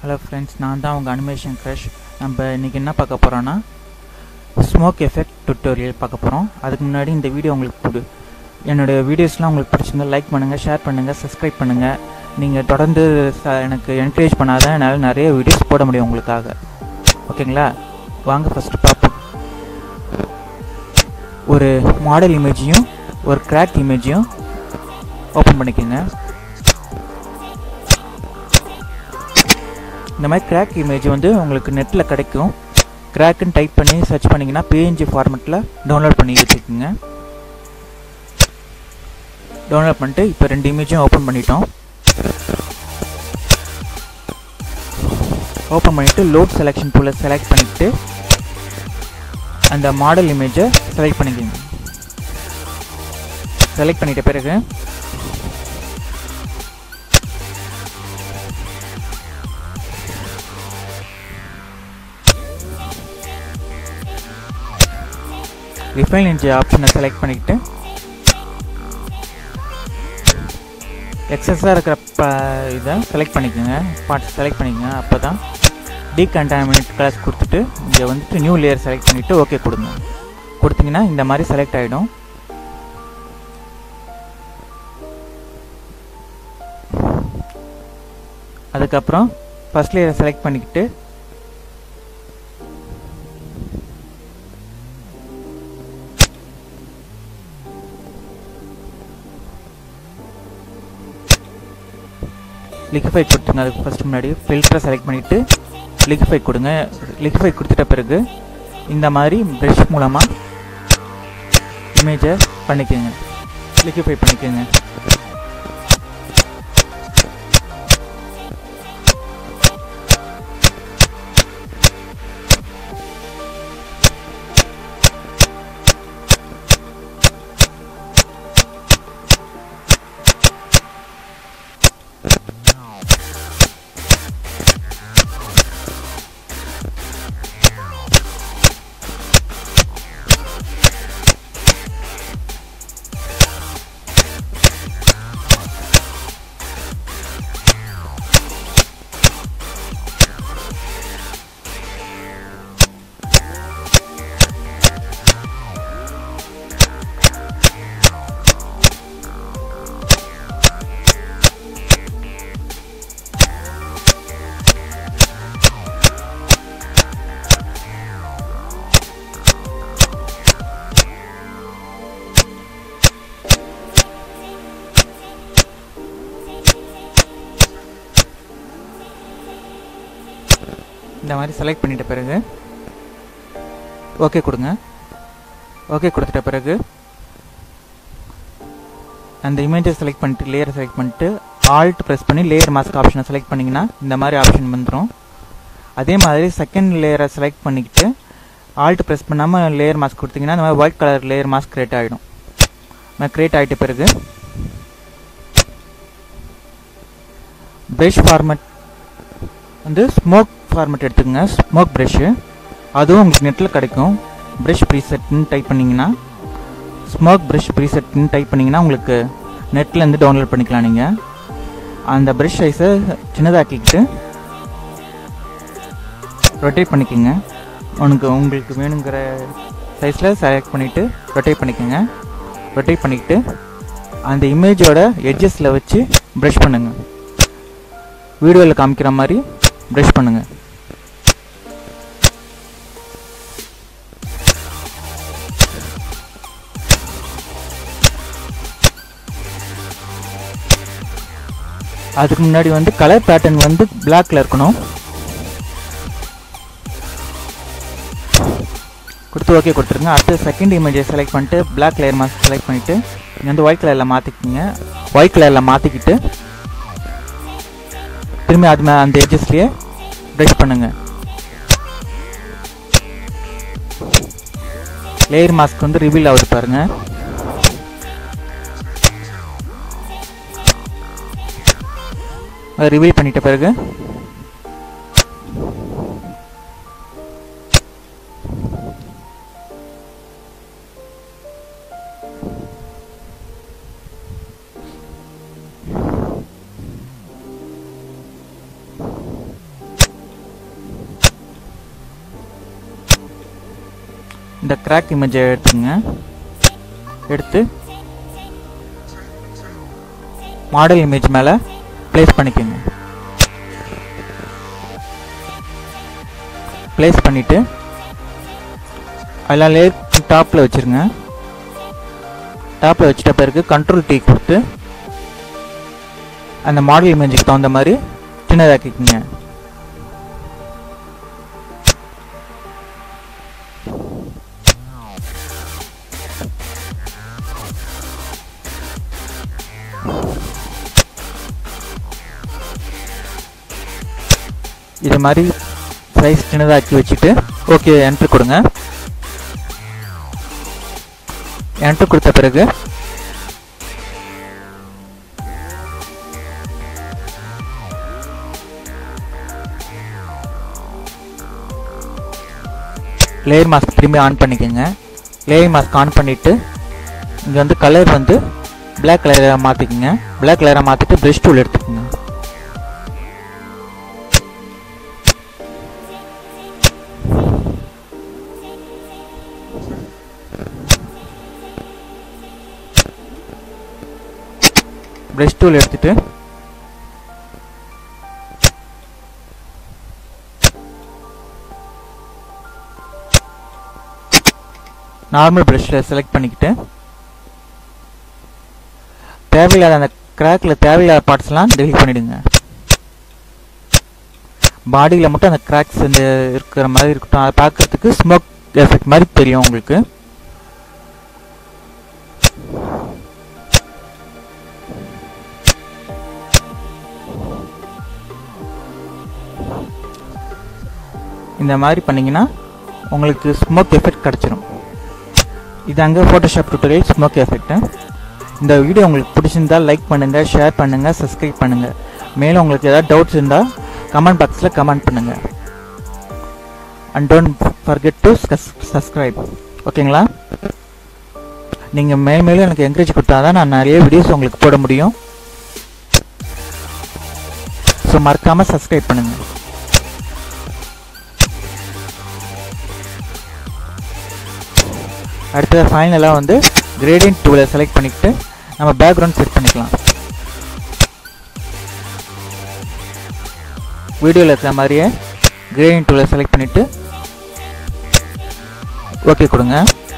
Hello friends, நான் தான் உங்க அனிமேஷன் கிரஷ். நம்ம இன்னைக்கு என்ன பார்க்க போறோம்னா ஸ்மோக் எஃபெக்ட் டுட்டோரியல் பார்க்க போறோம். அதுக்கு முன்னாடி இந்த வீடியோ உங்களுக்கு என்னோட வீடியோஸ்லாம் உங்களுக்கு பிடிச்சிருந்தா லைக் பண்ணுங்க, ஷேர் பண்ணுங்க, சப்ஸ்கிரைப் பண்ணுங்க. நீங்க தொடர்ந்து எனக்கு என்கரேஜ் பண்ணாதான் என்னால நிறைய வீடியோஸ் போட முடியும் உங்களுக்காக. ஓகேங்களா? வாங்க ஃபர்ஸ்ட் பார்ப்போம். ஒரு மாடல் இமேஜையும் ஒரு கிராக் இமேஜையும் ஓபன் பண்ணிக்கோங்க. இந்த மாதிரி கிராக் இமேஜ் வந்து உங்களுக்கு நெட்டில் கிடைக்கும். கிராக்குன்னு டைப் பண்ணி சர்ச் பண்ணிங்கன்னா PNG ஃபார்மெட்டில் டவுன்லோட் பண்ணி வச்சுக்கோங்க. டவுன்லோட் பண்ணிட்டு இப்போ ரெண்டு இமேஜும் ஓப்பன் பண்ணிட்டோம். ஓப்பன் பண்ணிவிட்டு லோட் செலெக்ஷன் டூலை செலக்ட் பண்ணிவிட்டு அந்த மாடல் இமேஜை செலக்ட் பண்ணிக்கோங்க. செலக்ட் பண்ணிட்ட பிறகு ரிஃபைன் இமேஜ் ஆப்ஷனை செலக்ட் பண்ணிக்கிட்டு எக்ஸஸாக இருக்கிற இதை செலக்ட் பண்ணிக்கோங்க, பார்ட்ஸ் செலக்ட் பண்ணிக்கோங்க. அப்போ தான் டீகண்டாமினேட் கலர்ஸ் கொடுத்துட்டு இங்கே வந்துட்டு நியூ லேயர் செலக்ட் பண்ணிவிட்டு ஓகே கொடுங்க. கொடுத்தீங்கன்னா இந்த மாதிரி செலக்ட் ஆகிடும். அதுக்கப்புறம் ஃபர்ஸ்ட் லேயரை செலக்ட் பண்ணிக்கிட்டு லிக்விஃபை கொடுத்துங்க. அதுக்கு ஃபர்ஸ்ட் முன்னாடி ஃபில்டரை செலக்ட் பண்ணிவிட்டு லிக்விஃபை கொடுங்க. லிக்விஃபை கொடுத்துட்ட பிறகு இந்த மாதிரி ப்ரஷ் மூலமாக இமேஜை பண்ணிக்கோங்க, லிக்விஃபை பண்ணிக்கோங்க. இந்த மாதிரி செலக்ட் பண்ணிட்ட பிறகு ஓகே கொடுங்க. ஓகே கொடுத்துட்ட பிறகு அந்த இமேஜை செலக்ட் பண்ணிட்டு லேயரை செலக்ட் பண்ணிட்டு ஆல்ட் ப்ரெஸ் பண்ணி லேயர் மாஸ்க் ஆப்ஷனை செலக்ட் பண்ணிங்கன்னா இந்த மாதிரி ஆப்ஷன் வந்துடும். அதே மாதிரி செகண்ட் லேயரை செலக்ட் பண்ணிக்கிட்டு ஆல்ட் ப்ரெஸ் பண்ணாமல் லேயர் மாஸ்க் கொடுத்தீங்கன்னா இந்த மாதிரி white colour layer mask create ஆகிடும். கிரியேட் ஆகிட்ட பிறகு ப்ரஷ் ஃபார்மேட் வந்து ஸ்மோக் ஃபார்மேட் எடுத்துக்கோங்க. ஸ்மோக் ப்ரஷ்ஷு அதுவும் உங்களுக்கு நெட்டில் கிடைக்கும். ப்ரஷ் ப்ரீசெட்னு டைப் பண்ணிங்கன்னா ஸ்மோக் ப்ரஷ் ப்ரீசெட்னு டைப் பண்ணிங்கன்னா உங்களுக்கு நெட்லேருந்து டவுன்லோட் பண்ணிக்கலாம். நீங்கள் அந்த ப்ரஷ் சைஸை சின்னதாக்கிக்கிட்டு ரொட்டேட் பண்ணிக்கோங்க. உங்களுக்கு வேணுங்கிற சைஸில் செலக்ட் பண்ணிவிட்டு ரொட்டேட் பண்ணிக்கோங்க. ரொட்டேட் பண்ணிக்கிட்டு அந்த இமேஜோட எட்ஜஸில் வச்சு ப்ரஷ் பண்ணுங்கள். வீடியோவில் காமிக்கிற மாதிரி ப்ரஷ் பண்ணுங்க. அதுக்கு முன்னாடி வந்து கலர் பேட்டர்ன் வந்து பிளாக்ல இருக்கணும். கொடுத்து ஓகே கொடுத்துருங்க. அடுத்து செகண்ட் இமேஜை செலக்ட் பண்ணிட்டு பிளாக் லேயர் மாஸ்க் செலக்ட் பண்ணிட்டு இங்கே வந்து ஒயிட் கலரில் மாற்றிக்கிங்க. ஒயிட் கலரில் மாற்றிக்கிட்டு திரும்பி அது அந்த எட்ஜஸ்லேயே ப்ரஷ் பண்ணுங்க. லேயர் மாஸ்க் வந்து ரிவீல் ஆகுது பாருங்க. ரிவீல் பண்ணிட்ட பிறகு இந்த கிராக் இமேஜை எடுத்துங்க. எடுத்து மாடல் இமேஜ் மேலே ப்ளேஸ் பண்ணிக்கோங்க. ப்ளேஸ் பண்ணிவிட்டு அதெல்லாம் லேயர் டாப்பில் வச்சுருங்க. டாப்பில் வச்சுட்ட பிறகு கண்ட்ரோல் T கொடுத்து அந்த மாடல் இமேஜுக்கு தகுந்த மாதிரி சின்னதாக்கிக்கோங்க. இது மாதிரி சைஸ் சின்னதாக்கி வச்சுட்டு ஓகே என்டர் கொடுங்க. என்டர் கொடுத்த பிறகு லேயர் மாஸ்க் திரும்பி ஆன் பண்ணிக்கோங்க. லேயர் மாஸ்க் ஆன் பண்ணிவிட்டு இங்கே வந்து கலர் வந்து பிளாக் கலராக மாற்றிக்கோங்க. பிளாக் கலராக மாற்றிட்டு ப்ரஷ் டூல் எடுத்துக்கோங்க. ப்ரஷ் டூல் எடுத்துட்டு நார்மல் ப்ரஷ்ஷில் செலக்ட் பண்ணிக்கிட்டு தேவையில்லாத அந்த கிராக்கில் தேவையில்லாத பார்ட்ஸ்லாம் டெலீட் பண்ணிவிடுங்க. பாடியில் மட்டும் அந்த கிராக்ஸ் இந்த இருக்கிற மாதிரி இருக்கட்டும். அதை பார்க்குறதுக்கு ஸ்மோக் எஃபெக்ட் மாதிரி தெரியும் உங்களுக்கு. இந்த மாதிரி பண்ணிங்கன்னா உங்களுக்கு ஸ்மோக் எஃபெக்ட் கிடச்சிரும். இதாங்க ஃபோட்டோஷாப் டுட்டோரியல் ஸ்மோக் எஃபெக்ட்டு. இந்த வீடியோ உங்களுக்கு பிடிச்சிருந்தால் லைக் பண்ணுங்கள், ஷேர் பண்ணுங்கள், சப்ஸ்கிரைப் பண்ணுங்கள். மேலும் உங்களுக்கு ஏதாவது டவுட்ஸ் இருந்தால் கமெண்ட் பாக்ஸில் கமெண்ட் பண்ணுங்கள். And don't forget to subscribe. ஓகேங்களா? நீங்கள் மேலும் எனக்கு என்கரேஜ் கொடுத்தா தான் நான் நிறைய வீடியோஸ் உங்களுக்கு போட முடியும். ஸோ மறக்காமல் சப்ஸ்கிரைப் பண்ணுங்கள். அடுத்தது ஃபைனலாக வந்து கிரேடியன்ட் டூலை செலக்ட் பண்ணிக்கிட்டு நம்ம பேக்ரவுண்ட் செட் பண்ணிக்கலாம். வீடியோவில் இருக்கிற மாதிரியே கிரேடியன்ட் டூலை செலக்ட் பண்ணிவிட்டு ஓகே கொடுங்க.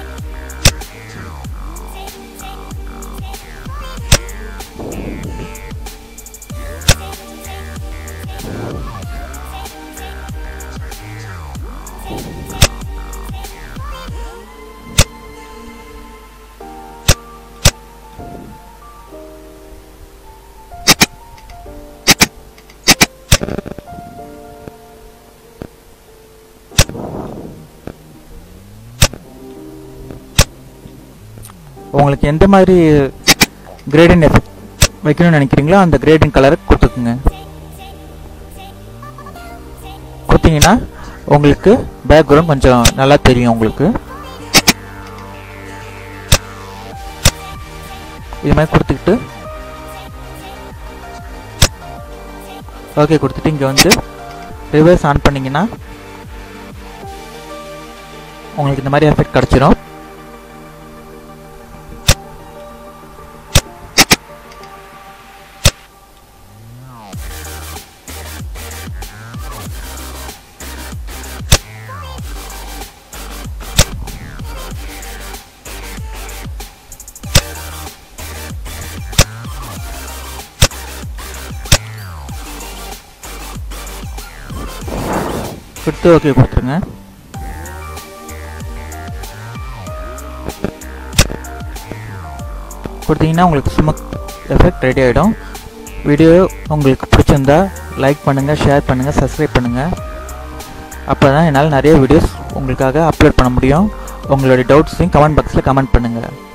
உங்களுக்கு எந்த மாதிரி கிரேடியன்ட் எஃபெக்ட் வைக்கணும்னு நினைக்கிறீங்களோ அந்த கிரேடியன்ட் கலரை கொடுத்துக்குங்க. கொடுத்தீங்கன்னா உங்களுக்கு பேக்ரவுண்ட் கொஞ்சம் நல்லா தெரியும். உங்களுக்கு இது மாதிரி கொடுத்துக்கிட்டு ஓகே கொடுத்துட்டு இங்கே வந்து ரிவர்ஸ் ஆன் பண்ணிங்கன்னா உங்களுக்கு இந்த மாதிரி எஃபெக்ட் கிடச்சிரும். கொடுத்து ஓகே கொடுத்துருங்க. கொடுத்தீங்கன்னா உங்களுக்கு ஸ்மோக் எஃபெக்ட் ரெடி ஆகிடும். வீடியோ உங்களுக்கு பிடிச்சிருந்தா லைக் பண்ணுங்கள், ஷேர் பண்ணுங்கள், சப்ஸ்கிரைப் பண்ணுங்கள். அப்போ தான் என்னால் நிறைய வீடியோஸ் உங்களுக்காக அப்லோட் பண்ண முடியும். உங்களுடைய டவுட்ஸையும் கமெண்ட் பாக்ஸில் கமெண்ட் பண்ணுங்கள்.